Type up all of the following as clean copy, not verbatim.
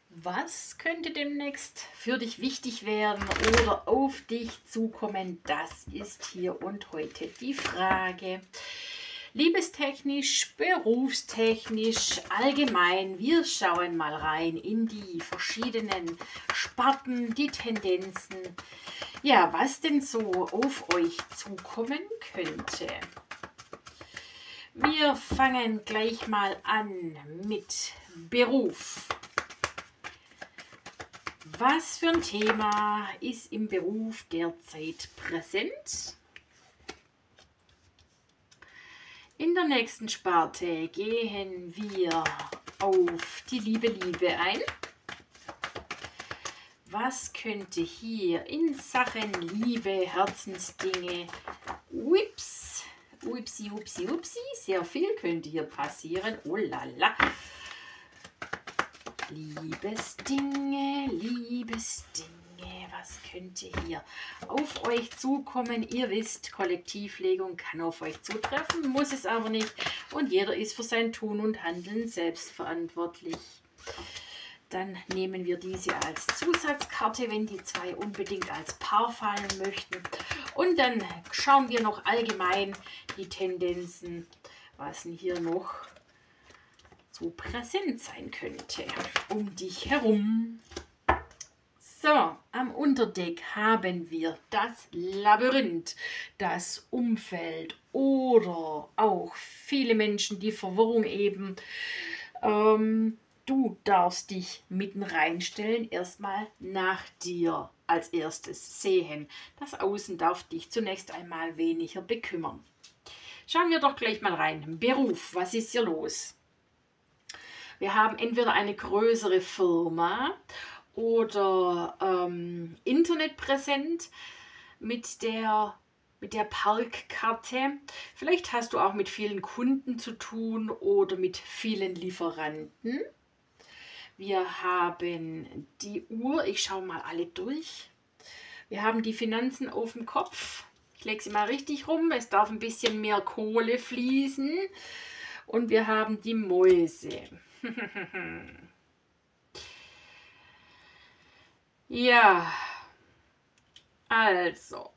Was könnte demnächst für dich wichtig werden oder auf dich zukommen? Das ist hier und heute die Frage. Liebestechnisch, berufstechnisch, allgemein. Wir schauen mal rein in die verschiedenen Sparten, die Tendenzen. Ja, was denn so auf euch zukommen könnte. Wir fangen gleich mal an mit Beruf. Was für ein Thema ist im Beruf derzeit präsent? In der nächsten Sparte gehen wir auf die Liebe ein. Was könnte hier in Sachen Liebe, Herzensdinge, upsi, sehr viel könnte hier passieren. Oh la la. Liebesdinge, was könnte hier auf euch zukommen? Ihr wisst, Kollektivlegung kann auf euch zutreffen, muss es aber nicht. Und jeder ist für sein Tun und Handeln selbst verantwortlich. Dann nehmen wir diese als Zusatzkarte, wenn die zwei unbedingt als Paar fallen möchten. Und dann schauen wir noch allgemein die Tendenzen, was denn hier noch so präsent sein könnte um dich herum. So, am Unterdeck haben wir das Labyrinth, das Umfeld oder auch viele Menschen, die Verwirrung eben. Du darfst dich mitten reinstellen, erstmal nach dir als erstes sehen. Das Außen darf dich zunächst einmal weniger bekümmern. Schauen wir doch gleich mal rein. Beruf, was ist hier los? Wir haben entweder eine größere Firma oder Internet präsent mit der Parkkarte. Vielleicht hast du auch mit vielen Kunden zu tun oder mit vielen Lieferanten. Wir haben die Uhr, ich schaue mal alle durch. Wir haben die Finanzen auf dem Kopf. Ich lege sie mal richtig rum, es darf ein bisschen mehr Kohle fließen. Und wir haben die Mäuse. Ja, also,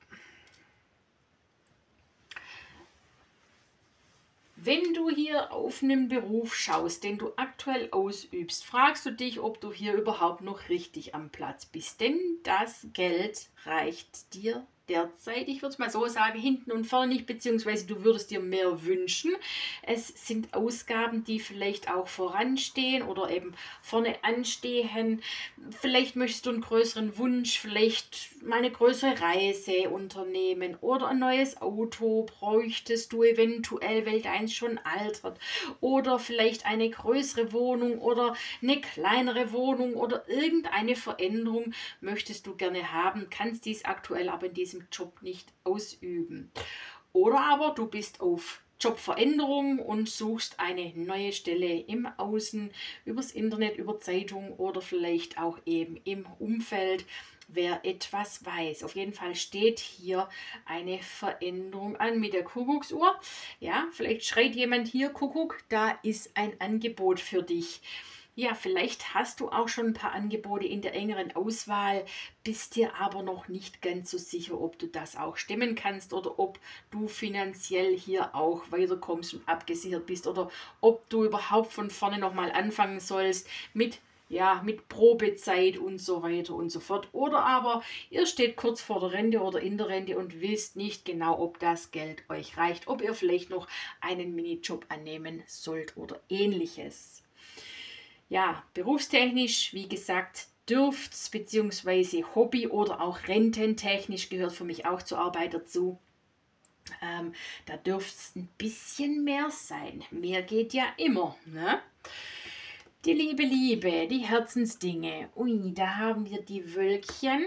wenn du hier auf einen Beruf schaust, den du aktuell ausübst, fragst du dich, ob du hier überhaupt noch richtig am Platz bist. Denn das Geld reicht dir derzeit, ich würde es mal so sagen, hinten und vorne nicht, beziehungsweise du würdest dir mehr wünschen. Es sind Ausgaben, die vielleicht auch voranstehen oder eben vorne anstehen. Vielleicht möchtest du einen größeren Wunsch, vielleicht mal eine größere Reise unternehmen oder ein neues Auto bräuchtest du eventuell, weil deins schon altert. Oder vielleicht eine größere Wohnung oder eine kleinere Wohnung oder irgendeine Veränderung möchtest du gerne haben, kannst dies aktuell aber in diesem Job nicht ausüben. Oder aber du bist auf Jobveränderung und suchst eine neue Stelle im Außen, übers Internet, über Zeitung oder vielleicht auch eben im Umfeld. Wer etwas weiß. Auf jeden Fall steht hier eine Veränderung an mit der Kuckucksuhr. Ja, vielleicht schreit jemand hier, Kuckuck, da ist ein Angebot für dich. Ja, vielleicht hast du auch schon ein paar Angebote in der engeren Auswahl, bist dir aber noch nicht ganz so sicher, ob du das auch stemmen kannst oder ob du finanziell hier auch weiterkommst und abgesichert bist oder ob du überhaupt von vorne nochmal anfangen sollst mit Probezeit und so weiter und so fort. Oder aber ihr steht kurz vor der Rente oder in der Rente und wisst nicht genau, ob das Geld euch reicht, ob ihr vielleicht noch einen Minijob annehmen sollt oder ähnliches. Ja, berufstechnisch, wie gesagt, dürft's, beziehungsweise Hobby oder auch rententechnisch gehört für mich auch zur Arbeit dazu. Da dürfte es ein bisschen mehr sein. Mehr geht ja immer, ne? Die Liebe, die Herzensdinge. Ui, da haben wir die Wölkchen.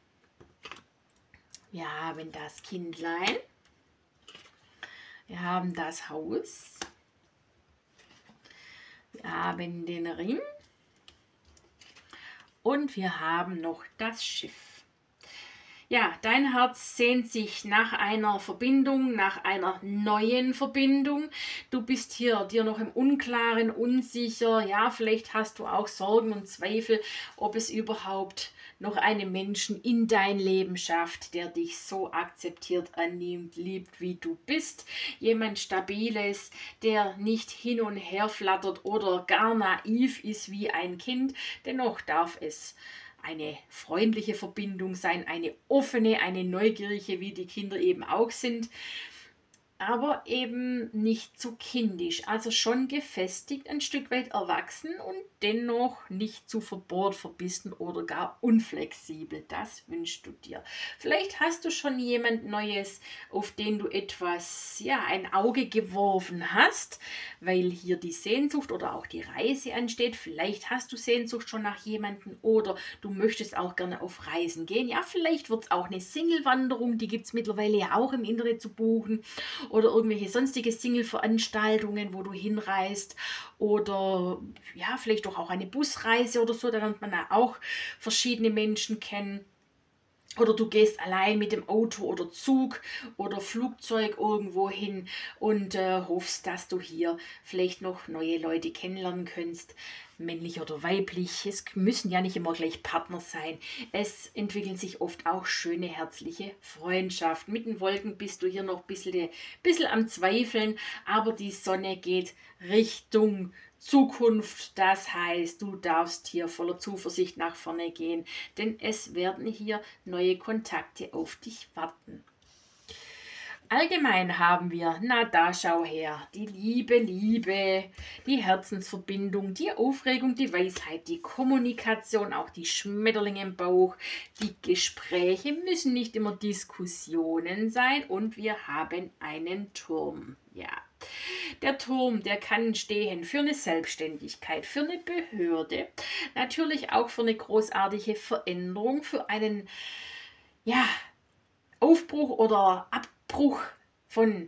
Wir haben das Kindlein. Wir haben das Haus. Wir haben den Ring. Und wir haben noch das Schiff. Ja, dein Herz sehnt sich nach einer Verbindung, nach einer neuen Verbindung. Du bist hier dir noch im Unklaren, unsicher. Ja, vielleicht hast du auch Sorgen und Zweifel, ob es überhaupt noch einen Menschen in dein Leben schafft, der dich so akzeptiert, annimmt, liebt, wie du bist. Jemand Stabiles, der nicht hin und her flattert oder gar naiv ist wie ein Kind. Dennoch darf es eine freundliche Verbindung sein, eine offene, eine neugierige, wie die Kinder eben auch sind, aber eben nicht zu kindisch, also schon gefestigt, ein Stück weit erwachsen und dennoch nicht zu verbohrt, verbissen oder gar unflexibel. Das wünschst du dir. Vielleicht hast du schon jemand Neues, auf den du etwas, ja, ein Auge geworfen hast, weil hier die Sehnsucht oder auch die Reise ansteht. Vielleicht hast du Sehnsucht schon nach jemandem oder du möchtest auch gerne auf Reisen gehen. Ja, vielleicht wird es auch eine Single-Wanderung, die gibt es mittlerweile ja auch im Internet zu buchen oder irgendwelche sonstige Single-Veranstaltungen, wo du hinreist oder ja, vielleicht doch auch eine Busreise oder so, da lernt man ja auch verschiedene Menschen kennen. Oder du gehst allein mit dem Auto oder Zug oder Flugzeug irgendwo hin und hoffst, dass du hier vielleicht noch neue Leute kennenlernen kannst, männlich oder weiblich. Es müssen ja nicht immer gleich Partner sein. Es entwickeln sich oft auch schöne, herzliche Freundschaften. Mit den Wolken bist du hier noch ein bisschen am Zweifeln, aber die Sonne geht Richtung Zukunft. Das heißt, du darfst hier voller Zuversicht nach vorne gehen, denn es werden hier neue Kontakte auf dich warten. Allgemein haben wir, na da schau her, die Liebe, die Herzensverbindung, die Aufregung, die Weisheit, die Kommunikation, auch die Schmetterlinge im Bauch, die Gespräche müssen nicht immer Diskussionen sein und wir haben einen Turm. Ja, der Turm, der kann stehen für eine Selbstständigkeit, für eine Behörde, natürlich auch für eine großartige Veränderung, für einen, ja, Aufbruch oder Abbruch von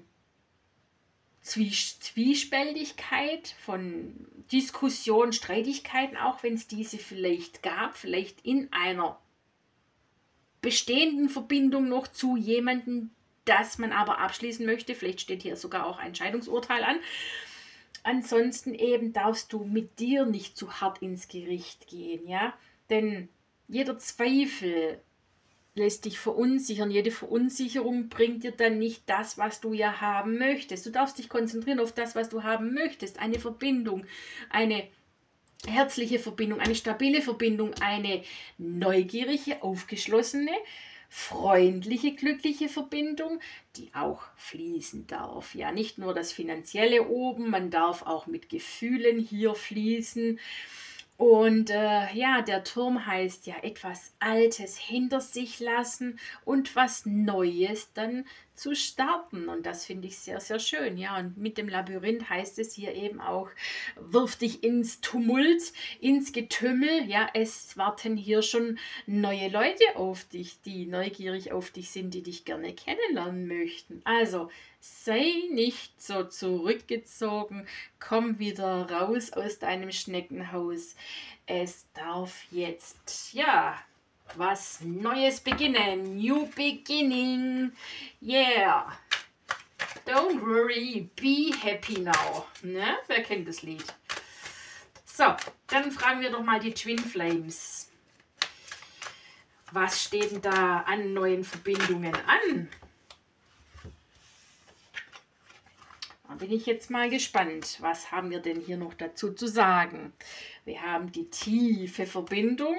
Zwiespältigkeit, von Diskussion, Streitigkeiten, auch wenn es diese vielleicht gab, vielleicht in einer bestehenden Verbindung noch zu jemandem, das man aber abschließen möchte. Vielleicht steht hier sogar auch ein Scheidungsurteil an. Ansonsten eben darfst du mit dir nicht zu hart ins Gericht gehen, ja? Denn jeder Zweifel lässt dich verunsichern. Jede Verunsicherung bringt dir dann nicht das, was du ja haben möchtest. Du darfst dich konzentrieren auf das, was du haben möchtest. Eine Verbindung, eine herzliche Verbindung, eine stabile Verbindung, eine neugierige, aufgeschlossene, freundliche, glückliche Verbindung, die auch fließen darf. Ja, nicht nur das Finanzielle oben, man darf auch mit Gefühlen hier fließen. Und ja, der Turm heißt ja etwas Altes hinter sich lassen und was Neues dann zu starten. Und das finde ich sehr, sehr schön. Ja, und mit dem Labyrinth heißt es hier eben auch, wirf dich ins Tumult, ins Getümmel. Ja, es warten hier schon neue Leute auf dich, die neugierig auf dich sind, die dich gerne kennenlernen möchten. Also sei nicht so zurückgezogen, komm wieder raus aus deinem Schneckenhaus. Es darf jetzt, ja, was Neues beginnen. New beginning. Yeah. Don't worry, be happy now. Ne? Wer kennt das Lied? So, dann fragen wir doch mal die Twin Flames. Was steht denn da an neuen Verbindungen an? Da bin ich jetzt mal gespannt. Was haben wir denn hier noch dazu zu sagen? Wir haben die tiefe Verbindung.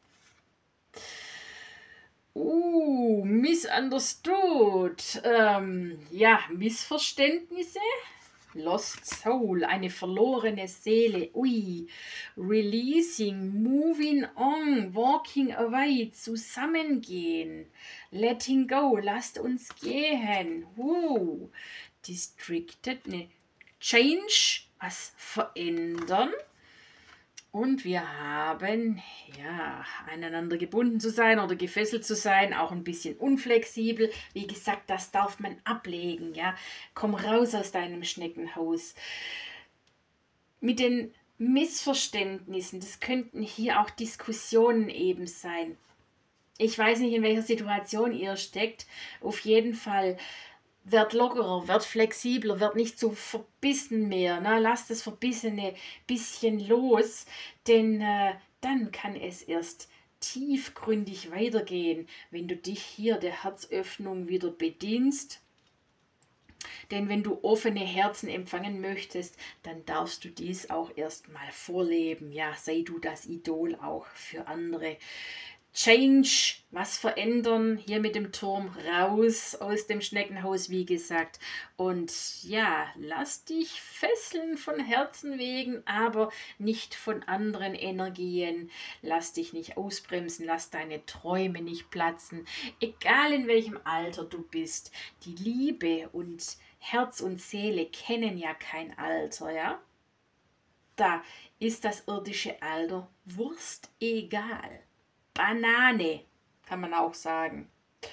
Misunderstood. Ja, Missverständnisse. Lost Soul, eine verlorene Seele. Ui, Releasing, Moving on, Walking away, zusammengehen. Letting go, lasst uns gehen. Distracted, ne. Change, was verändern. Und wir haben, ja, aneinander gebunden zu sein oder gefesselt zu sein, auch ein bisschen unflexibel. Wie gesagt, das darf man ablegen, ja. Komm raus aus deinem Schneckenhaus. Mit den Missverständnissen, das könnten hier auch Diskussionen eben sein. Ich weiß nicht, in welcher Situation ihr steckt. Auf jeden Fall werd lockerer, werd flexibler, werd nicht so verbissen mehr. Ne? Lasst das Verbissene bisschen los, denn dann kann es erst tiefgründig weitergehen, wenn du dich hier der Herzöffnung wieder bedienst. Denn wenn du offene Herzen empfangen möchtest, dann darfst du dies auch erstmal vorleben. Ja, sei du das Idol auch für andere. Change, was verändern, hier mit dem Turm raus aus dem Schneckenhaus, wie gesagt. Und ja, lass dich fesseln von Herzen wegen, aber nicht von anderen Energien. Lass dich nicht ausbremsen, lass deine Träume nicht platzen. Egal in welchem Alter du bist, die Liebe und Herz und Seele kennen ja kein Alter, ja? Da ist das irdische Alter Wurst egal. Banane, kann man auch sagen.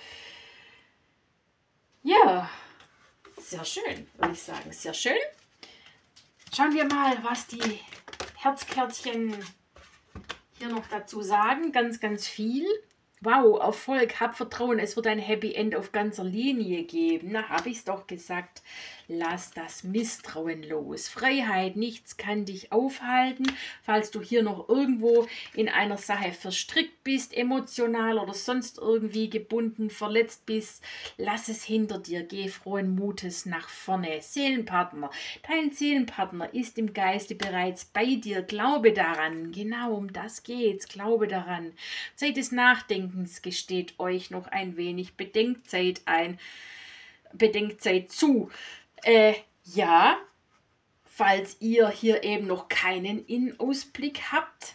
Ja, sehr schön, würde ich sagen. Sehr schön. Schauen wir mal, was die Herzkärtchen hier noch dazu sagen. Ganz, ganz viel. Wow, Erfolg, hab Vertrauen, es wird ein Happy End auf ganzer Linie geben. Na, hab ich's doch gesagt. Lass das Misstrauen los. Freiheit, nichts kann dich aufhalten. Falls du hier noch irgendwo in einer Sache verstrickt bist, emotional oder sonst irgendwie gebunden, verletzt bist, lass es hinter dir. Geh frohen Mutes nach vorne. Seelenpartner. Dein Seelenpartner ist im Geiste bereits bei dir. Glaube daran. Genau, um das geht's. Glaube daran. Zeit des Nachdenkens gesteht euch noch ein wenig Bedenkzeit Bedenkzeit zu. Ja, falls ihr hier eben noch keinen Innenausblick habt,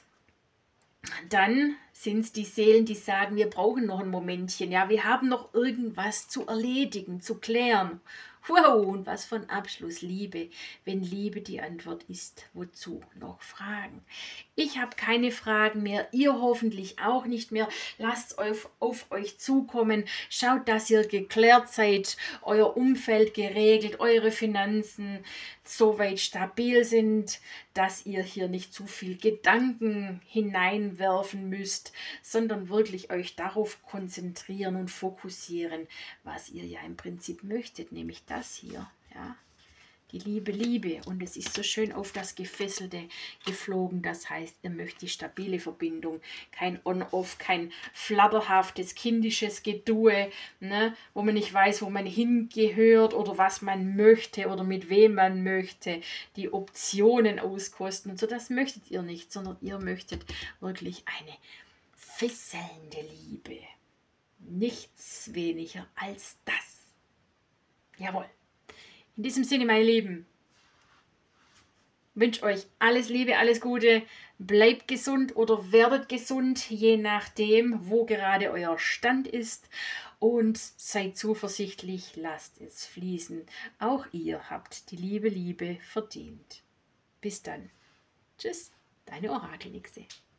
dann sind es die Seelen, die sagen, wir brauchen noch ein Momentchen. Ja, wir haben noch irgendwas zu erledigen, zu klären. Wow, und was von Abschluss, Liebe. Wenn Liebe die Antwort ist, wozu noch Fragen? Ich habe keine Fragen mehr, ihr hoffentlich auch nicht mehr. Lasst auf euch zukommen. Schaut, dass ihr geklärt seid, euer Umfeld geregelt, eure Finanzen soweit stabil sind, dass ihr hier nicht zu viel Gedanken hineinwerfen müsst, sondern wirklich euch darauf konzentrieren und fokussieren, was ihr ja im Prinzip möchtet, nämlich das hier, ja. Die Liebe, Liebe. Und es ist so schön auf das Gefesselte geflogen. Das heißt, ihr möchtet die stabile Verbindung. Kein On-Off, kein flatterhaftes, kindisches Gedue, ne, wo man nicht weiß, wo man hingehört oder was man möchte oder mit wem man möchte. Die Optionen auskosten und so. Das möchtet ihr nicht, sondern ihr möchtet wirklich eine fesselnde Liebe. Nichts weniger als das. Jawohl. In diesem Sinne, meine Lieben, wünsche euch alles Liebe, alles Gute, bleibt gesund oder werdet gesund, je nachdem, wo gerade euer Stand ist, und seid zuversichtlich, lasst es fließen. Auch ihr habt die Liebe verdient. Bis dann. Tschüss, deine Orakelnixe.